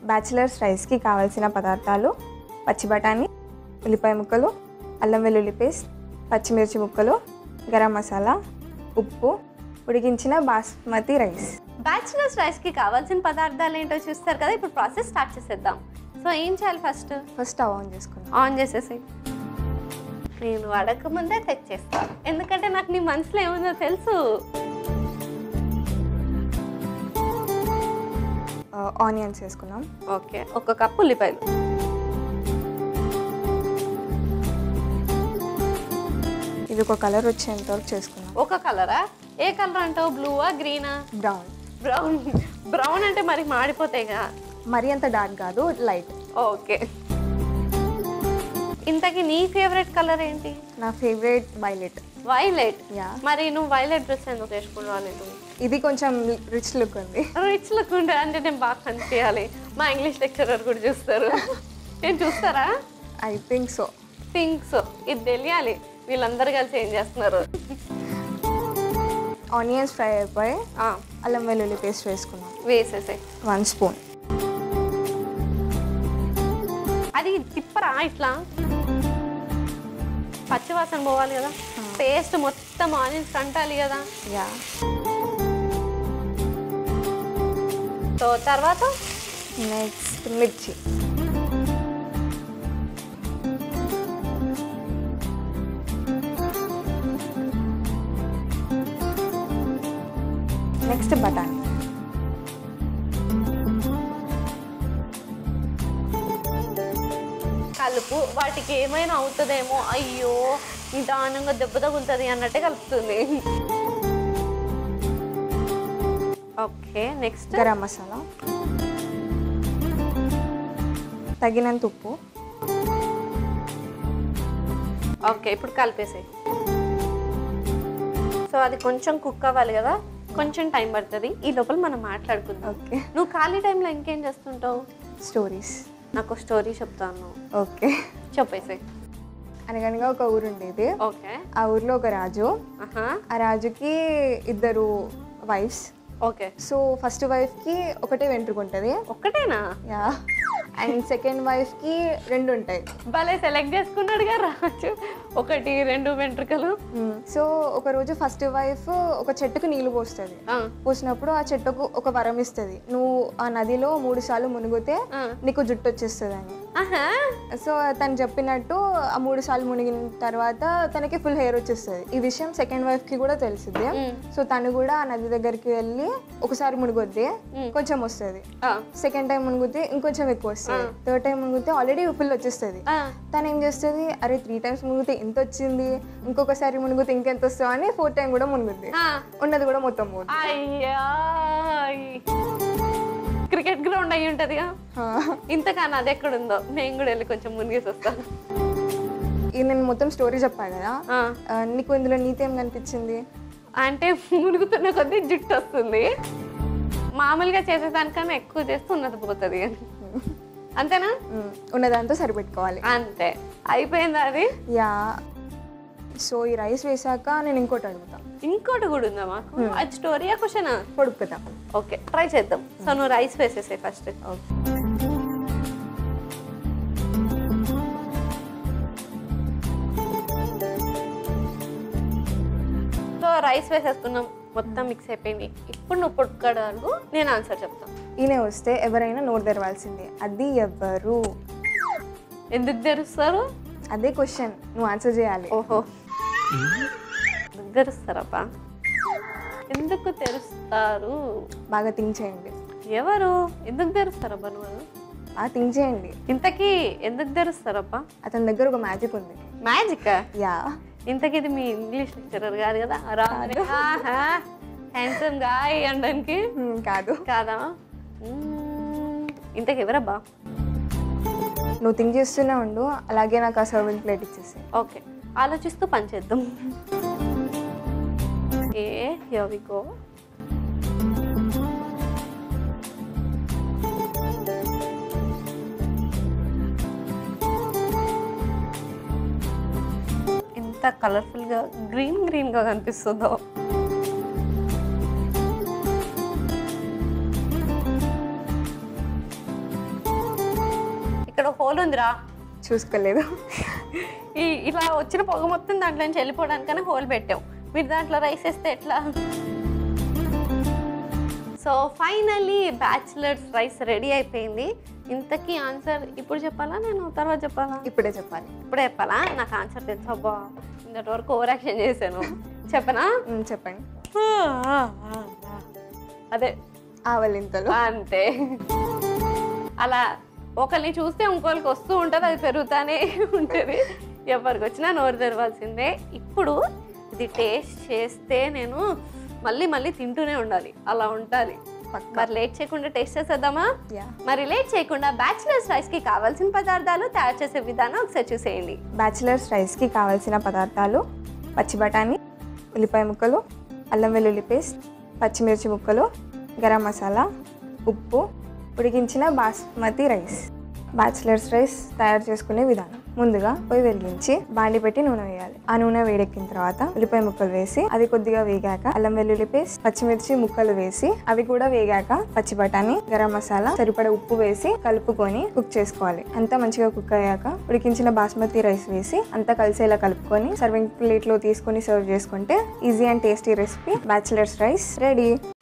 Bachelors రైస్కి కావాల్సిన పదార్థాలు పచ్చి బఠానీ, ఉల్లిపాయ ముక్కలు, అల్లం వెల్లుల్లి పేస్ట్, పచ్చిమిర్చి ముక్కలు, గరం మసాలా, ఉప్పు, ఉడికించిన బాస్మతి రైస్. బ్యాచిలర్స్ రైస్కి కావాల్సిన పదార్థాలు ఏంటో చూస్తారు కదా. ఇప్పుడు ప్రాసెస్ స్టార్ట్ చేసేద్దాం. సో ఏం చేయాలి? ఫస్ట్ స్టవ్ ఆన్ చేసుకుందాం. ఆన్ చేసేసి నేను అడగకముందే తెచ్చేస్తాను, ఎందుకంటే నాకు నీ మనసులో ఏముందో తెలుసు. ఆనియన్స్ వేసుకున్నాం. ఓకే, 1 కప్పు ఉల్లిపాయలు. ఇది ఒక కలర్ వచ్చేంత వరకు చేసుకున్నాం. ఒక కలరా? ఏ కలర్ అంటావు? బ్లూవా, గ్రీనా? బ్రౌన్. బ్రౌన్. బ్రౌన్ అంటే మరి మాడిపోతాయిగా. మరీ అంత డార్క్ కాదు, లైట్. ఓకే. ఇంతకీ నీ ఫేవరెట్ కలర్ ఏంటి? నా ఫేవరెట్ వైలెట్. వైలెట్? యా. మరి నువ్వు వైలెట్ డ్రెస్ ఎందుకు వేసుకున్నావు? ఇది కొంచెం రిచ్ లుక్ ఉంది. రిచ్ లుక్ ఉండే అంటే నేను బాగా కనిపించాలి. మా ఇంగ్లీష్ లెక్చరర్ కూడా చూస్తారు. నేను చూస్తారా? I think so. ఇది తెలియాలి. వీళ్ళందరూ కలిసి ఏం చేస్తున్నారు? ఆనియన్స్ ఫ్రై అయిపోయి అల్లం వెల్లుల్లి పేస్ట్ వేసుకున్నాం. వేసేసే 1 స్పూన్. అది తిప్పరా ఇట్లా? పచ్చివాసన పోవాలి కదా, పేస్ట్ మొత్తం ఆనియన్స్ కంటాలి కదా. యా. సో తర్వాత నెక్స్ట్ మిర్చి. నెక్స్ట్ బఠానీ. కలుపు. వాటికి ఏమైనా అవుతుందేమో, అయ్యో నిదానంగా దెబ్బ తగులుతుంది అన్నట్టే కలుపుతుంది. ఓకే, నెక్స్ట్ గరం మసాలా, తగినంత ఉప్పు. ఓకే, ఇప్పుడు కలిపేసాయి. సో అది కొంచెం కుక్ అవ్వాలి కదా, కొంచెం టైం పడుతుంది. ఈ లోపల మనం మాట్లాడుకుందాం. ఓకే. నువ్వు ఖాళీ టైంలో ఇంకేం చేస్తుంటావు? స్టోరీస్. నాకు స్టోరీ చెప్తాను. ఓకే, చెప్పేసాయి. అనగనగా ఒక ఊరు ఉండేది. ఓకే. ఆ ఊర్లో ఒక రాజు. ఆ రాజుకి 2 వైఫ్స్. ఓకే. సో ఫస్ట్ వైఫ్కి ఒకటే వెంట్రుక ఉంటుంది. ఒక్కటేనా? యా. అండ్ సెకండ్ వైఫ్కి 2 ఉంటాయి. భలే సెలెక్ట్ చేసుకున్నాడుగా రాజు. 1, 2 వెంట్రుకలు. సో ఒక రోజు ఫస్ట్ వైఫ్ ఒక చెట్టుకు నీళ్లు పోస్తుంది. పోసినప్పుడు ఆ చెట్టుకు ఒక వరం ఇస్తుంది, నువ్వు ఆ నదిలో 3 సార్లు మునిగితే నీకు జుట్టు వచ్చేస్తుంది అని. సో తను చెప్పినట్టు ఆ 3 సార్లు మునిగిన తర్వాత తనకి ఫుల్ హెయిర్ వచ్చేస్తుంది. ఈ విషయం సెకండ్ వైఫ్ కి కూడా తెలిసింది. సో తను కూడా ఆ నది దగ్గరికి వెళ్ళి ఒకసారి మునిగొద్ది, కొంచెం వస్తుంది. సెకండ్ టైం మునిగితే ఇంకొంచెం ఎక్కువ వస్తుంది. థర్డ్ టైం మునిగితే ఆల్రెడీ ఫుల్ వచ్చేస్తుంది. తను ఏం చేస్తుంది, అరే 3 టైమ్స్ మునిగితే ఎంత వచ్చింది, ఇంకొకసారి మునిగితే ఇంకెంత వస్తుందో అని 4th టైం కూడా మునుగుద్ది. ఉన్నది కూడా మొత్తం పోతుంది. అయ్యా, క్రికెట్ గ్రౌండ్ అయ్యి ఉంటదిగా. ఇంతకన్నా అది ఎక్కడుందో నేను కూడా వెళ్ళి కొంచెం మునిగేసి వస్తాను. నేను మొత్తం స్టోరీ చెప్పాను కదా, నీకు ఇందులో నీతి ఏం కనిపించింది? అంటే మునుగుతున్న కొద్దీ జుట్టు వస్తుంది, మామూలుగా చేసేదానికన్నా ఎక్కువ చేస్తే ఉన్నది పోతుంది. అంతేనా? ఉన్నదాంతో సరిపెట్టుకోవాలి. అంతే, అయిపోయింది అది. యా. సో ఈ రైస్ వేసాక నేను ఇంకోటి అడుగుతా. ఇంకోటి కూడా ఉందా మాకు? అది స్టోరీయా క్వశ్చనా? పొడుపుతా. ఓకే, ట్రై చేద్దాం. సో నువ్వు రైస్ వేసేసే ఫస్ట్. సో రైస్ వేసేస్తున్నాం, మొత్తం మిక్స్ అయిపోయింది. ఇప్పుడు నువ్వు పొడుకడాలు, నేను ఆన్సర్ చెప్తాను. ఈయన వస్తే ఎవరైనా నోరు తెరవాల్సిందే, అది ఎవరు? ఎందుకు తెరుస్తారు? అదే క్వశ్చన్, నువ్వు ఆన్సర్ చేయాలి. ఓహో, ఎందుకు తెరుస్తారబ్బా? ఎందుకు తెరుస్తారు? బాగా థింక్ చేయండి. ఎవరు? ఎందుకు తెరుస్తారబ్బా? నువ్వు థింక్ చేయండి. ఇంతకీ ఎందుకు తెరుస్తారబ్బా? అతని దగ్గర ఒక మ్యాజిక్ ఉంది. మ్యాజిక్? యా. ఇంతకీ ఇది మీ ఇంగ్లీష్ లెక్చరర్ కాదు కదా? హ్యాండ్సమ్ గాయ్ అనడానికి కాదు. కాదా? ఇంతకీ ఎవరబ్బా? నువ్వు థింక్ చేస్తూనే ఉండు, అలాగే నాకు ఆ సర్వింగ్ ప్లేట్ ఇచ్చేసి. ఓకే, ఆలోచిస్తూ పని చేద్దాం. Here we go. ఎంత కలర్ఫుల్గా గ్రీన్గా కనిపిస్తుందో. ఇక్కడ హోల్ ఉందిరా. చూసుకోలేదు. ఇలా వచ్చిన పొగ మొత్తం దాంట్లో నుంచి వెళ్ళిపోవడానికనే హోల్ పెట్టాం. మీరు దాంట్లో రైస్ వేస్తే ఎట్లా? So finally bachelors rice ready అయిపోయింది. ఇంతకీ ఆన్సర్ ఇప్పుడు చెప్పాలా, నేను తర్వాత చెప్పాలా? ఇప్పుడే చెప్పాలి. ఇప్పుడే చెప్పాలా? నాకు ఆన్సర్ తెలుసు. అబ్బా ఇంతటి వరకు ఓవర్ యాక్షన్ చేశాను. చెప్పనా? చెప్పండి. అదే ఆవలింతలు. అంతే. అలా ఒకరిని చూస్తే ఇంకోరికి వస్తూ ఉంటుంది, అది పెరుగుతానే ఉంటుంది. ఎవరికి వచ్చినా నోరు తెరవాల్సిందే. ఇప్పుడు ఇది టేస్ట్ చేస్తే నేను మళ్ళీ మళ్ళీ తింటూనే ఉండాలి, అలా ఉండాలి. మరి లేట్ చేయకుండా టేస్ట్ చేసేద్దామా? మరి లేట్ చేయకుండా బ్యాచిలర్స్ రైస్కి కావాల్సిన పదార్థాలు తయారు చేసే విధానం ఒకసారి చూసేయండి. బ్యాచిలర్స్ రైస్కి కావాల్సిన పదార్థాలు: పచ్చి బఠానీ, ఉల్లిపాయ ముక్కలు, అల్లం వెల్లుల్లి పేస్ట్, పచ్చిమిర్చి ముక్కలు, గరం మసాలా, ఉప్పు, ఉడికించిన బాస్మతి రైస్. బ్యాచిలర్స్ రైస్ తయారు చేసుకునే విధానం: ముందుగా పొయ్యి వెలిగించి బాండి పెట్టి నూనె వేయాలి. ఆ నూనె వేడెక్కిన తర్వాత ఉల్లిపాయ ముక్కలు వేసి అవి కొద్దిగా వేగాక అల్లం వెల్లుల్లి పేస్ట్, పచ్చిమిర్చి ముక్కలు వేసి అవి కూడా వేగాక పచ్చి బఠానీ, గరం మసాలా, సరిపడ ఉప్పు వేసి కలుపుకొని కుక్ చేసుకోవాలి. అంతా మంచిగా కుక్ అయ్యాక ఉడికించిన బాస్మతి రైస్ వేసి అంతా కలిసేలా కలుపుకొని సర్వింగ్ ప్లేట్లో తీసుకొని సర్వ్ చేసుకుంటే easy and tasty recipe bachelors rice ready.